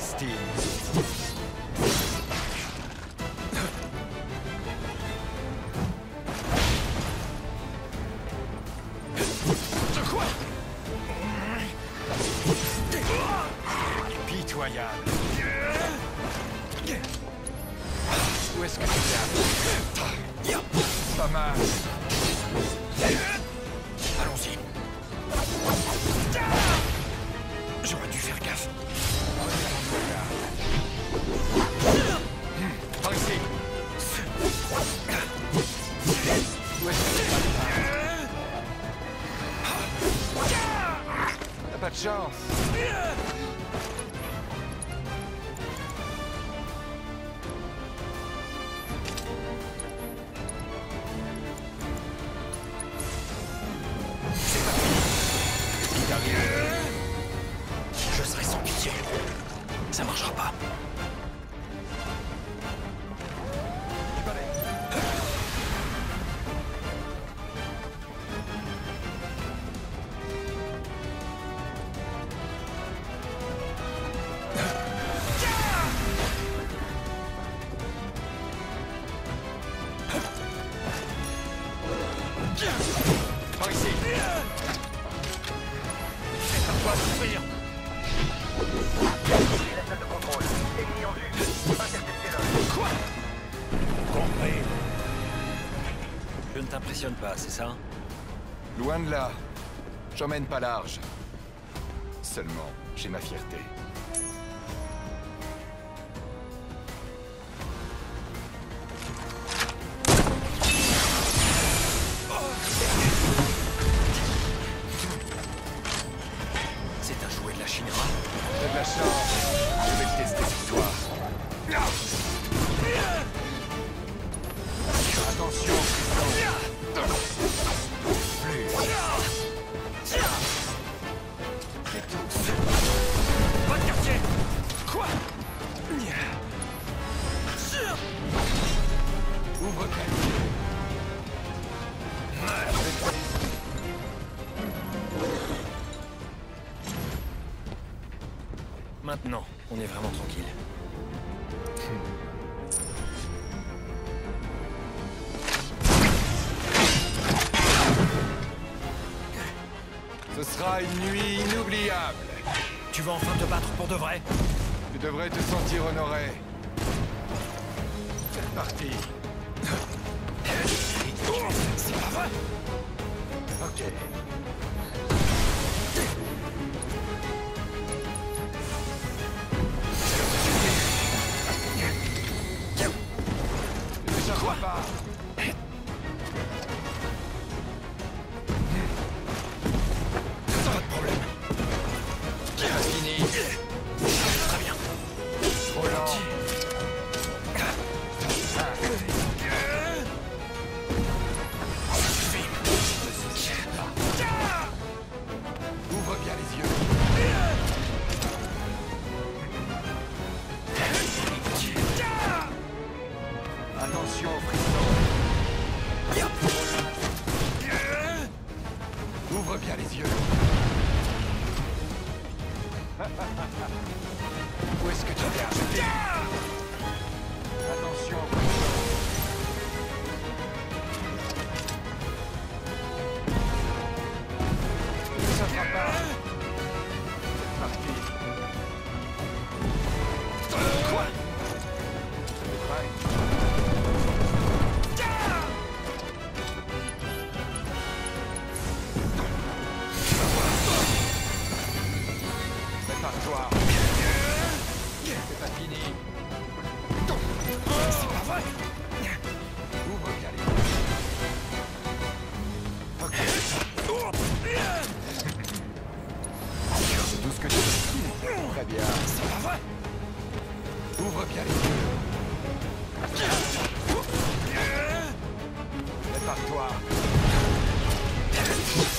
Steve. Pitoyable. Où est-ce que tu viens? Pas mal. Allons-y. J'aurais dû faire gaffe. Par ici. Où est-ce que tu vas? T'as pas de chance. Je serai sans pitié. Ça marchera pas. Par ici. Prépare-toi à souffrir. La salle de contrôle. Ennemi en vue. Interceptez-le. Quoi? Compris. Je ne t'impressionne pas, c'est ça? Loin de là. J'emmène pas large. Seulement, j'ai ma fierté. C'est un jouet de la Shinra? T'as de la chance. Je vais le tester sur toi. Attention, et tous. Pas de quartier! Quoi? Ouvre bien. Maintenant, on est vraiment tranquille. Ce sera une nuit inoubliable. Tu vas enfin te battre pour de vrai? Tu devrais te sentir honoré. C'est parti. C'est pas vrai! Ok. Ne t'échappe pas. Pas de problème. Pas fini. Très bien. Trop lent. Ouvre bien les yeux. Attention aux frissons. Ouvre bien les yeux. Où est-ce que tu viens? Attention aux frissons. Ça ne fera pas. C'est parti. Quoi? Ça fait pareil. Prépare-toi. C'est pas fini. C'est pas vrai! Ouvre bien les yeux. Ok. C'est tout ce que tu veux. Très bien. C'est pas vrai! Ouvre bien les yeux. Prépare-toi.